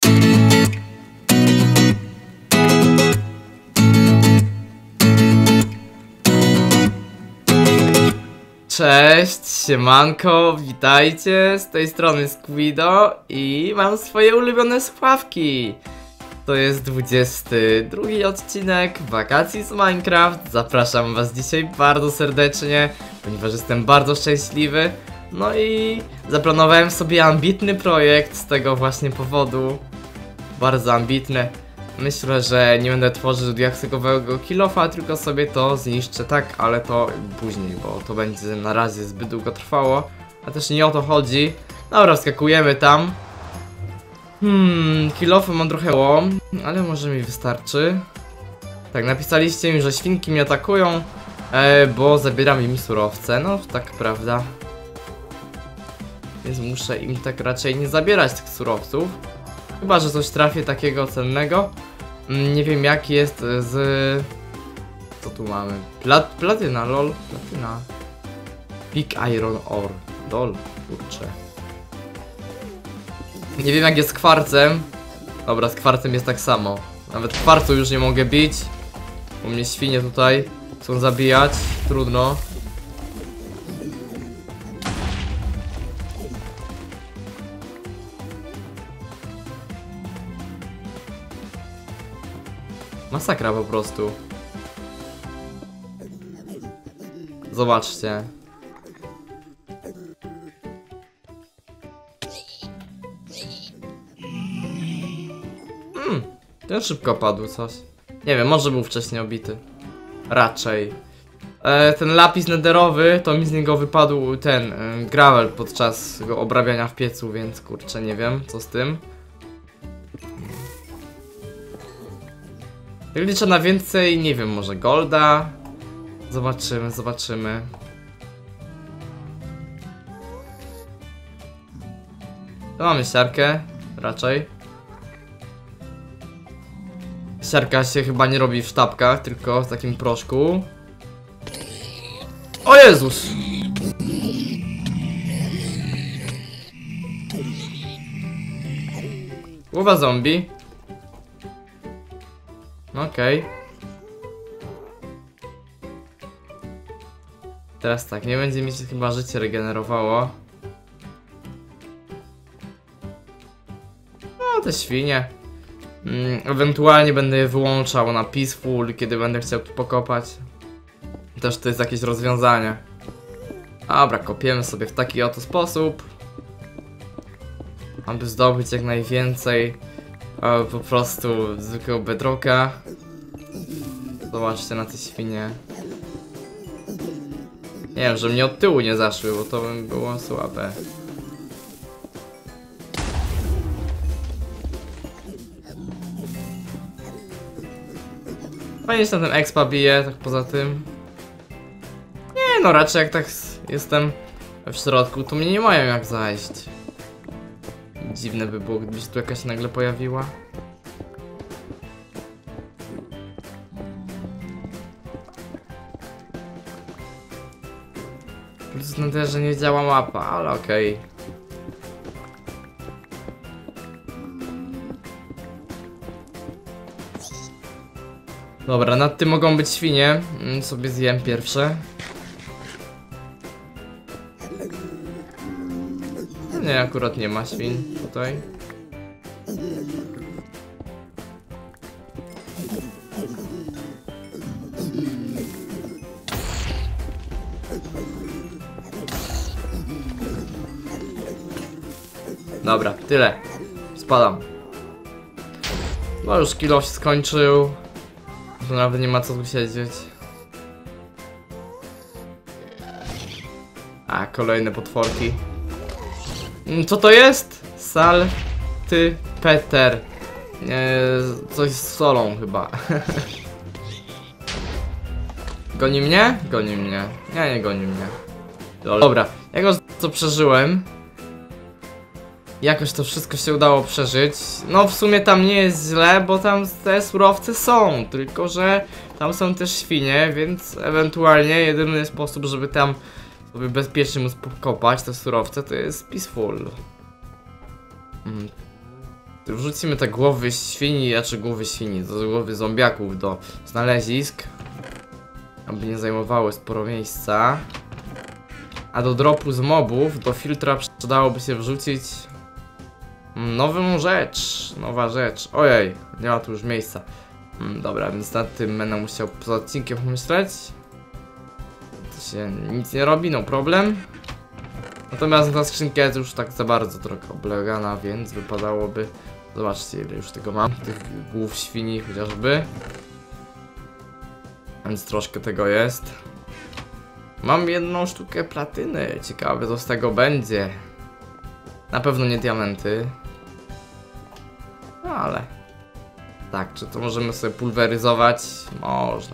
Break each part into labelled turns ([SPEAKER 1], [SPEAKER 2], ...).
[SPEAKER 1] Cześć, siemanko, witajcie, z tej strony Squido i mam swoje ulubione spławki. To jest 22 odcinek wakacji z Minecraft. Zapraszam was dzisiaj bardzo serdecznie, ponieważ jestem bardzo szczęśliwy. No i zaplanowałem sobie ambitny projekt z tego właśnie powodu. Bardzo ambitny. Myślę, że nie będę tworzył diaksygowego kill-offa, tylko sobie to zniszczę, tak, ale to później, bo to będzie na razie zbyt długo trwało. A też nie o to chodzi. Dobra, wskakujemy tam. Kill-offy mam trochę łom, ale może mi wystarczy. Tak, napisaliście mi, że świnki mnie atakują, bo zabieram im surowce, no tak, prawda. Więc muszę im tak raczej nie zabierać tych surowców. Chyba że coś trafię takiego cennego. Nie wiem jak jest z... Co tu mamy? Platyna, lol. Platyna. Big Iron Ore. Lol, kurczę. Nie wiem jak jest z kwarcem. Dobra, z kwarcem jest tak samo. Nawet kwarcu już nie mogę bić. Bo mnie świnie tutaj chcą zabijać. Trudno. Masakra po prostu. Zobaczcie. Ten szybko padł coś. Nie wiem, może był wcześniej obity. Raczej. Ten lapis nederowy, to mi z niego wypadł ten gravel podczas go obrabiania w piecu, więc kurczę, nie wiem co z tym. Liczę na więcej, nie wiem, może golda. Zobaczymy, zobaczymy. Tu mamy siarkę, raczej. Siarka się chyba nie robi w sztabkach, tylko w takim proszku. O Jezus! Głowa zombie. Okej. Teraz tak, nie będzie mi się chyba życie regenerowało. No te świnie. Ewentualnie będę je wyłączał na peaceful, kiedy będę chciał tu pokopać. Też to jest jakieś rozwiązanie. Dobra, kopiemy sobie w taki oto sposób, aby zdobyć jak najwięcej po prostu zwykłego bedrocka. Zobaczcie na te świnie. Nie wiem, że mnie od tyłu nie zaszły, bo to by było słabe. Fajnie się na ten expa bije, tak poza tym. Nie no, raczej jak tak jestem w środku, to mnie nie mają jak zajść. Dziwne by było, gdyby się tu jakaś nagle pojawiła. Plus na tyle, że nie działa mapa, ale okej. Dobra, nad tym mogą być świnie. Sobie zjem pierwsze. Nie, akurat nie ma świn tutaj. Dobra, tyle. Spadam. No już kill-off się skończył. To nawet nie ma co tu siedzieć. A, kolejne potworki. Co to jest? Salty Peter. Coś z solą chyba. Goni mnie? Goni mnie. Nie goni mnie. Dobra, jako co przeżyłem. Jakoś to wszystko się udało przeżyć. No w sumie tam nie jest źle, bo tam te surowce są. Tylko że tam są też świnie, więc ewentualnie jedyny sposób, żeby tam sobie bezpiecznie móc pokopać te surowce, to jest peaceful. Wrzucimy te głowy świni, głowy świni, do głowy zombiaków do znalezisk, aby nie zajmowały sporo miejsca. A do dropu z mobów, do filtra przydałoby się wrzucić nowa rzecz. Ojej, nie ma tu już miejsca. Dobra, więc nad tym będę musiał poza odcinkiem pomyśleć. To się nic nie robi, no problem. Natomiast ta skrzynka jest już tak za bardzo trochę oblegana, więc wypadałoby... Zobaczcie, ile już tego mam, tych głów świni chociażby. Więc troszkę tego jest. Mam jedną sztukę platyny, ciekawe co z tego będzie. Na pewno nie diamenty. No ale... Tak, czy to możemy sobie pulweryzować? Można.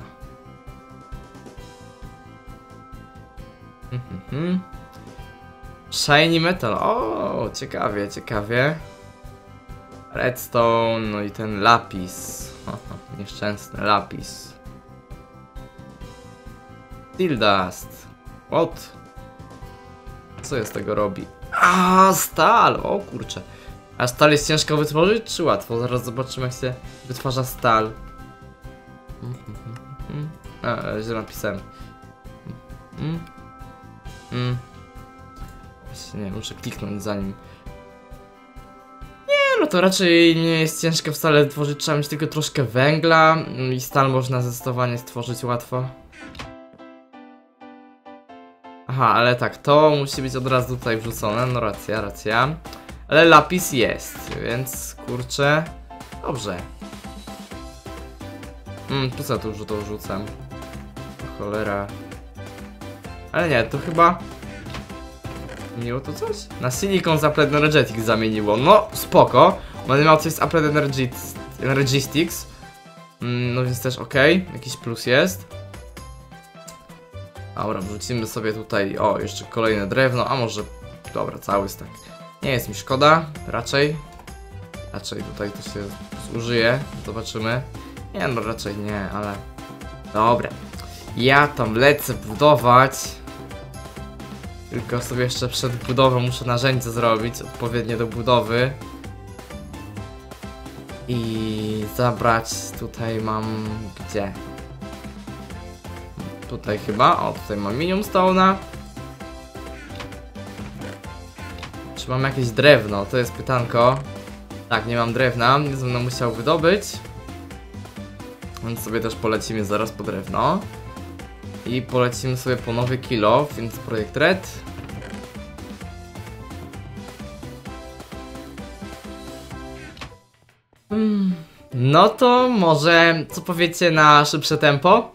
[SPEAKER 1] Shiny metal, o, ciekawie, ciekawie. Redstone, no i ten lapis. Nieszczęsny lapis. Steel dust. What? Co jest tego robi? A, stal! O kurczę. A stal jest ciężko wytworzyć, czy łatwo? Zaraz zobaczymy, jak się wytwarza stal. Źle napisałem. Właśnie nie, muszę kliknąć zanim. Nie, no to raczej nie jest ciężko wcale tworzyć, trzeba mieć tylko troszkę węgla i stal można zdecydowanie stworzyć łatwo. Aha, ale tak, to musi być od razu tutaj wrzucone, no racja. Ale lapis jest, więc kurczę, dobrze. Tu co tu to wrzucam? Cholera. Ale nie, to chyba... Zmieniło to coś? Na Silicon z Applied Energetics zamieniło, no spoko. Będę miał coś z Applied Energistics. No więc też okej, jakiś plus jest. Dobra, wrzucimy sobie tutaj, o, jeszcze kolejne drewno, a może, dobra, cały stack. Nie jest mi szkoda, raczej tutaj to się zużyje, zobaczymy. Nie no, raczej nie, ale... Dobra, ja tam lecę budować. Tylko sobie jeszcze przed budową muszę narzędzie zrobić, odpowiednie do budowy. I zabrać, tutaj mam, gdzie? Tutaj chyba, o tutaj mam Minium Stone'a. Czy mam jakieś drewno? To jest pytanko. Tak, nie mam drewna, więc będę musiał wydobyć. Więc sobie też polecimy zaraz po drewno. I polecimy sobie po nowy kilo, więc projekt Red. No to może, co powiecie na szybsze tempo?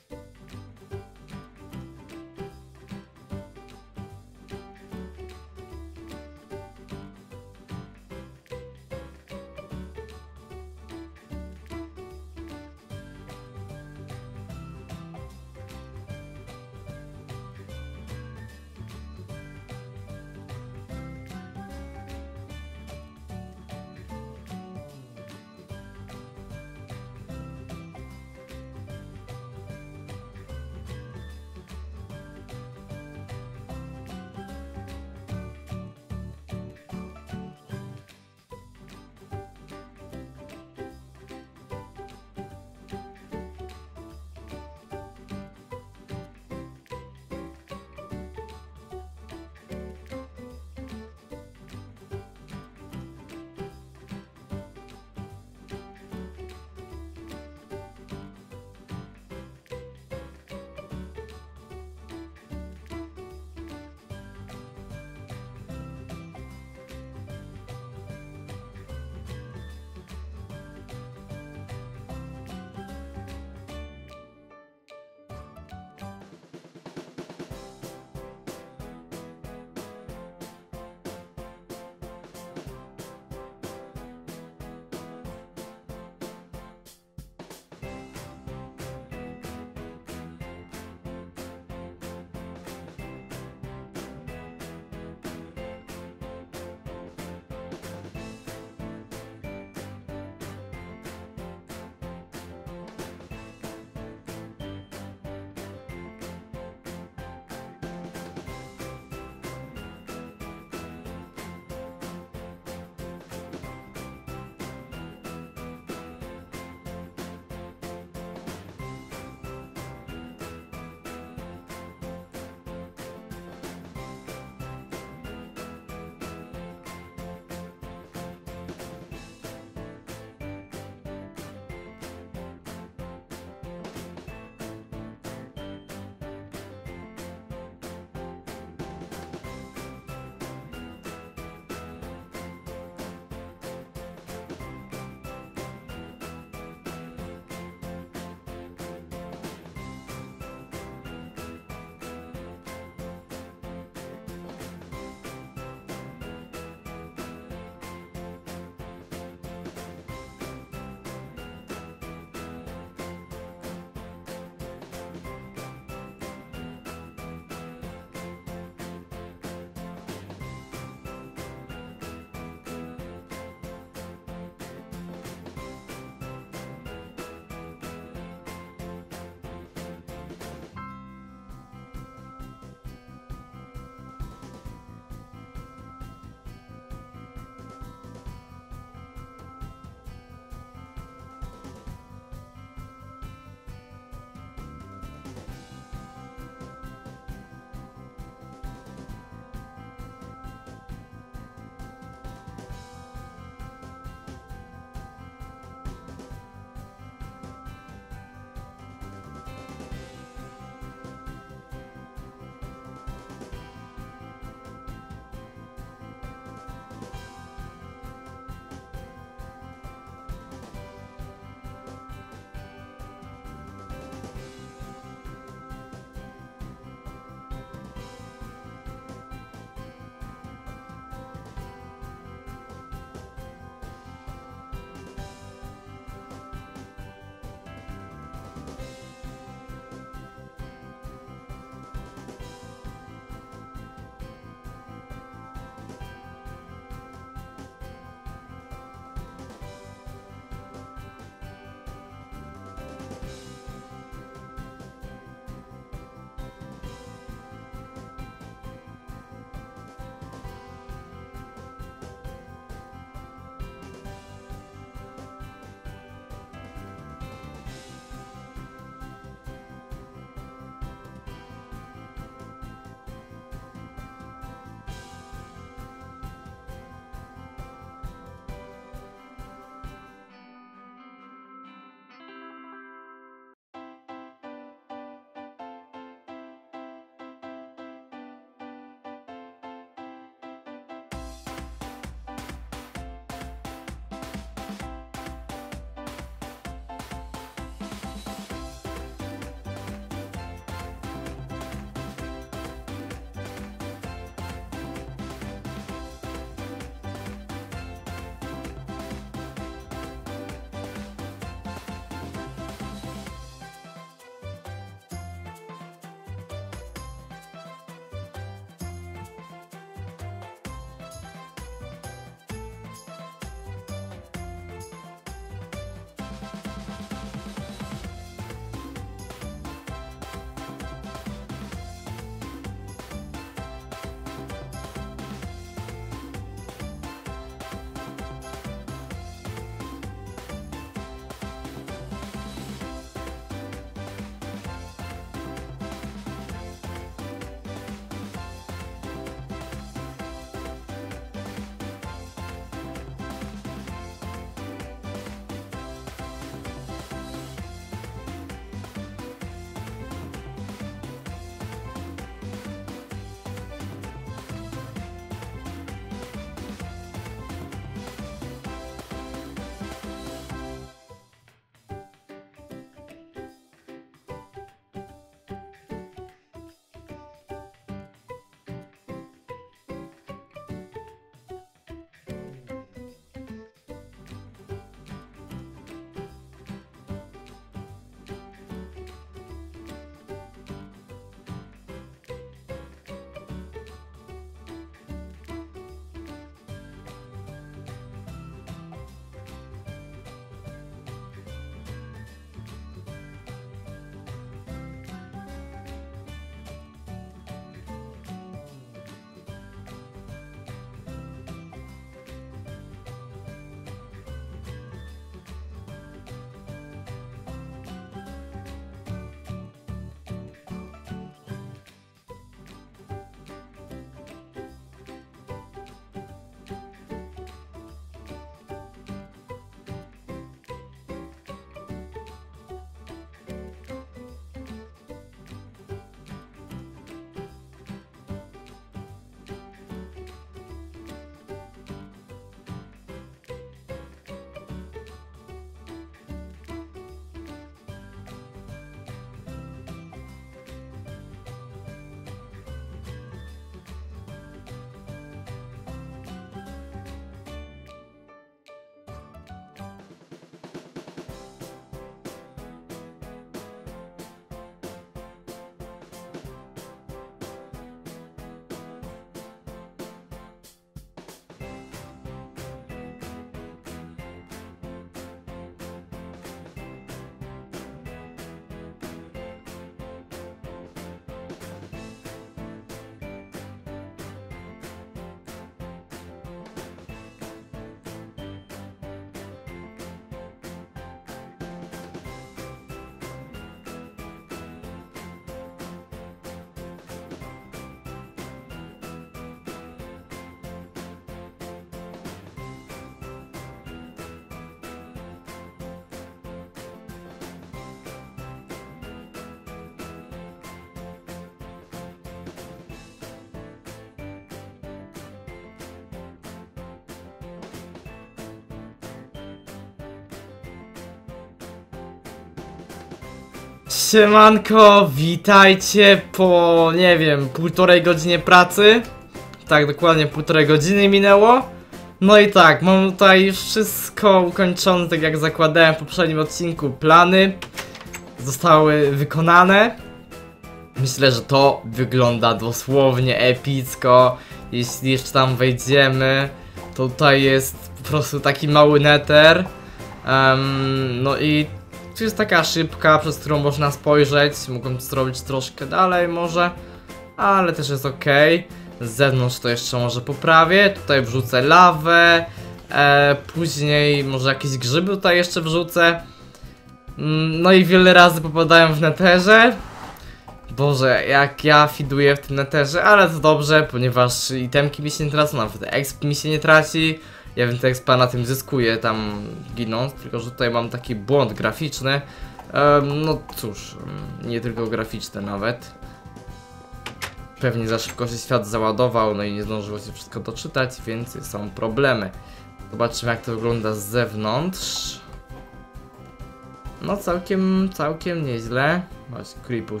[SPEAKER 1] Siemanko, witajcie po, nie wiem, 1,5 godziny pracy. Tak, dokładnie 1,5 godziny minęło. No i tak, mam tutaj już wszystko ukończone, tak jak zakładałem w poprzednim odcinku. Plany zostały wykonane. Myślę, że to wygląda dosłownie epicko. Jeśli jeszcze tam wejdziemy, to tutaj jest po prostu taki mały nether. No i tu jest taka szybka, przez którą można spojrzeć. Mogłem to zrobić troszkę dalej może, ale też jest ok. Z zewnątrz to jeszcze może poprawię. Tutaj wrzucę lawę. Później może jakieś grzyby tutaj jeszcze wrzucę. No i wiele razy popadają w netherze. Boże, jak ja fiduję w tym netherze, ale to dobrze, ponieważ itemki mi się nie tracą, nawet exp mi się nie traci. Ja wiem, te expa na tym zyskuję, tam ginąc, tylko że tutaj mam taki błąd graficzny. No cóż, nie tylko graficzny nawet. Pewnie za szybko się świat załadował, no i nie zdążyło się wszystko doczytać, więc są problemy. Zobaczymy, jak to wygląda z zewnątrz. No całkiem nieźle. Chodź, Creepuś.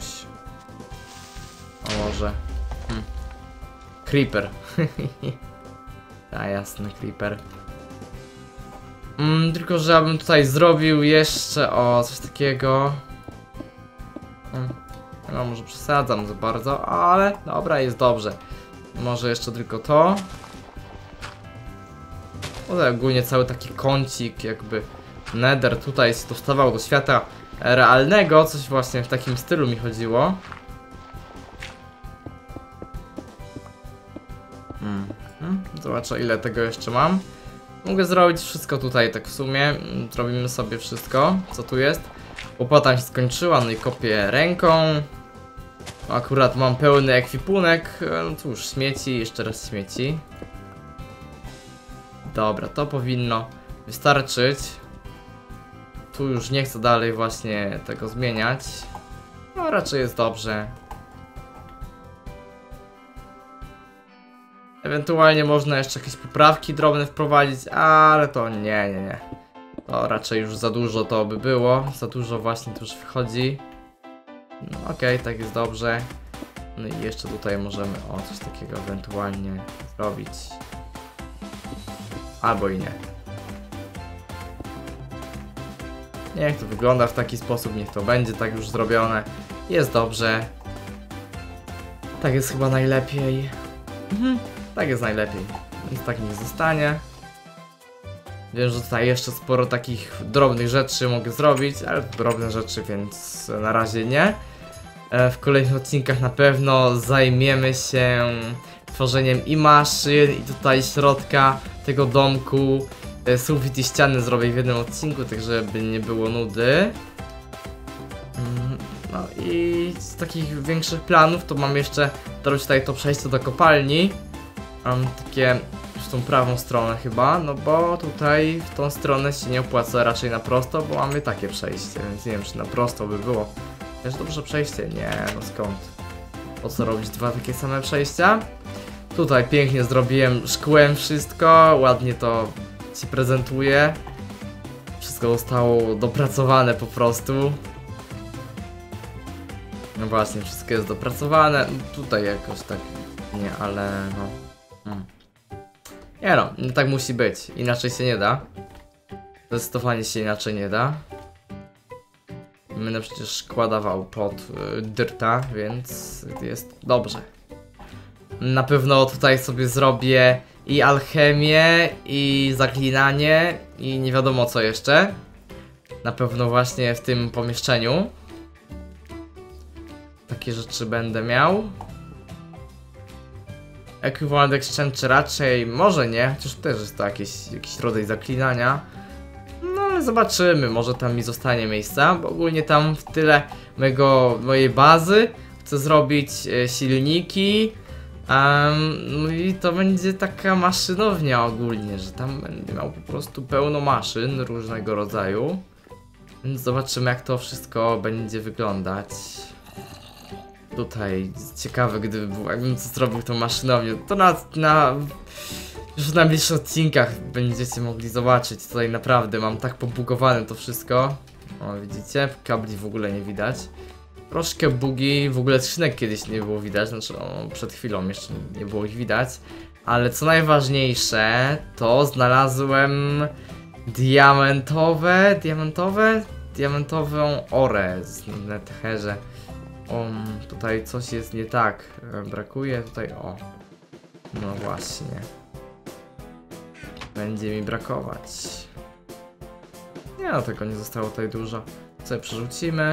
[SPEAKER 1] O może. Creeper. A jasny, Creeper. Tylko, że ja bym tutaj zrobił jeszcze coś takiego. No może przesadzam za bardzo, ale dobra, jest dobrze. Może jeszcze tylko to. No ogólnie cały taki kącik, jakby nether tutaj się dostawał do świata realnego. Coś właśnie w takim stylu mi chodziło. Zobaczę, ile tego jeszcze mam. Mogę zrobić wszystko tutaj, tak w sumie. Zrobimy sobie wszystko, co tu jest. Łopata mi się skończyła, no i kopię ręką. Akurat mam pełny ekwipunek. No cóż, śmieci, jeszcze raz śmieci. Dobra, to powinno wystarczyć. Tu już nie chcę dalej właśnie tego zmieniać. No raczej jest dobrze. Ewentualnie można jeszcze jakieś poprawki drobne wprowadzić, ale to nie. To raczej już za dużo to by było. Za dużo właśnie tu już wychodzi. No, okej, tak jest dobrze. No i jeszcze tutaj możemy coś takiego ewentualnie zrobić. Albo i nie. Niech to wygląda w taki sposób, niech to będzie tak już zrobione. Jest dobrze. Tak jest chyba najlepiej. Tak jest najlepiej, więc tak niech zostanie. Wiem, że tutaj jeszcze sporo takich drobnych rzeczy mogę zrobić, ale drobne rzeczy, więc na razie nie. W kolejnych odcinkach na pewno zajmiemy się tworzeniem i maszyn, i tutaj środka tego domku. Sufit i ściany zrobię w jednym odcinku, tak żeby nie było nudy. No i z takich większych planów to mam jeszcze zrobić tutaj to przejście do kopalni. Mam takie w tą prawą stronę chyba, no bo tutaj w tą stronę się nie opłaca raczej na prosto, bo mamy takie przejście, więc nie wiem, czy na prosto by było. Też dobrze przejście? Nie, no skąd? Po co robić dwa takie same przejścia? Tutaj pięknie zrobiłem, szkłem wszystko, ładnie to się prezentuje. Wszystko zostało dopracowane po prostu. No właśnie, wszystko jest dopracowane. Tutaj jakoś tak nie, ale no. Nie no, tak musi być. Inaczej się nie da. Zdecydowanie się inaczej nie da. Będę przecież kładował pod dyrta, więc jest dobrze. Na pewno tutaj sobie zrobię i alchemię, i zaklinanie, i nie wiadomo co jeszcze. Na pewno właśnie w tym pomieszczeniu. Takie rzeczy będę miał. Equivalent Exchange raczej, może nie, chociaż też jest to jakiś rodzaj zaklinania. No ale zobaczymy, może tam mi zostanie miejsca, bo ogólnie tam w tyle mojej bazy chcę zrobić silniki. No i to będzie taka maszynownia ogólnie, że tam będę miał po prostu pełno maszyn różnego rodzaju. Więc zobaczymy, jak to wszystko będzie wyglądać. Tutaj ciekawe, jakbym co zrobił tą maszynownię, to Już w najbliższych odcinkach będziecie mogli zobaczyć. Tutaj naprawdę mam tak pobugowane to wszystko. O, widzicie? Kabli w ogóle nie widać. Troszkę bugi, w ogóle skrzynek kiedyś nie było widać, znaczy przed chwilą jeszcze nie było ich widać. Ale co najważniejsze, to znalazłem diamentową orę w netherze. Tutaj coś jest nie tak, brakuje tutaj, o. No właśnie. Będzie mi brakować. Nie no, tego nie zostało tutaj dużo. Co przerzucimy.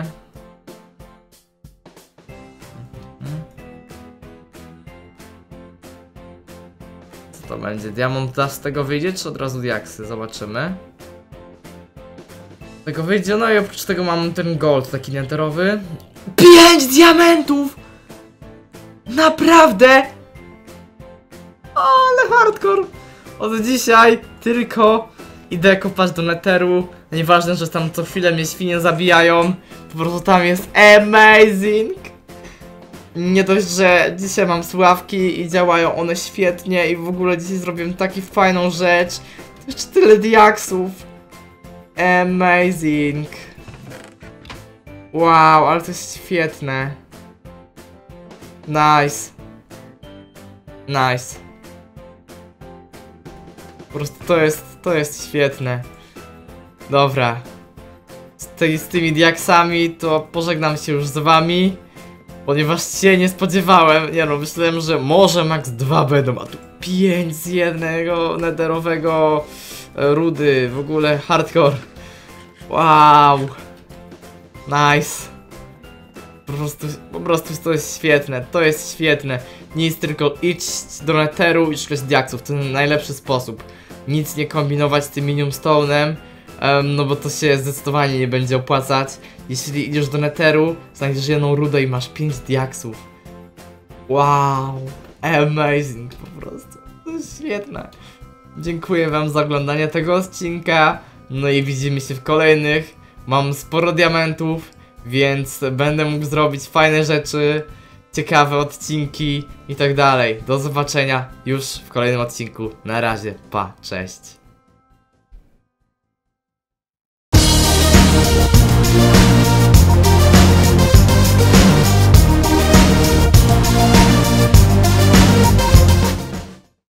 [SPEAKER 1] Co to będzie? Diamond z tego wyjdzie, czy od razu diaksy? Zobaczymy. Z tego wyjdzie, no i oprócz tego mam ten gold taki netherowy. 5 diamentów! Naprawdę! O, ale hardcore! Od dzisiaj tylko idę kopać do netheru. Nieważne, że tam co chwilę mnie świnie zabijają. Po prostu tam jest amazing! Nie dość, że dzisiaj mam słuchawki i działają one świetnie i w ogóle dzisiaj zrobiłem taką fajną rzecz. To jeszcze tyle diaksów. Amazing. Wow, ale to jest świetne. Nice. Nice. Po prostu to jest świetne. Dobra. Z tymi diaksami to pożegnam się już z wami. Ponieważ się nie spodziewałem. Nie no, myślałem, że może max 2 będą, a tu 5 z jednego netherowego rudy. W ogóle hardcore. Wow. Nice. Po prostu to jest świetne. To jest świetne. Nic, tylko iść do netheru i szukać diaksów. To najlepszy sposób. Nic nie kombinować z tym minium stone'em. No bo to się zdecydowanie nie będzie opłacać. Jeśli idziesz do netheru, znajdziesz jedną rudę i masz 5 diaksów. Wow. Amazing po prostu. To jest świetne. Dziękuję wam za oglądanie tego odcinka. No i widzimy się w kolejnych. Mam sporo diamentów, więc będę mógł zrobić fajne rzeczy, ciekawe odcinki i tak dalej. Do zobaczenia już w kolejnym odcinku. Na razie, pa, cześć.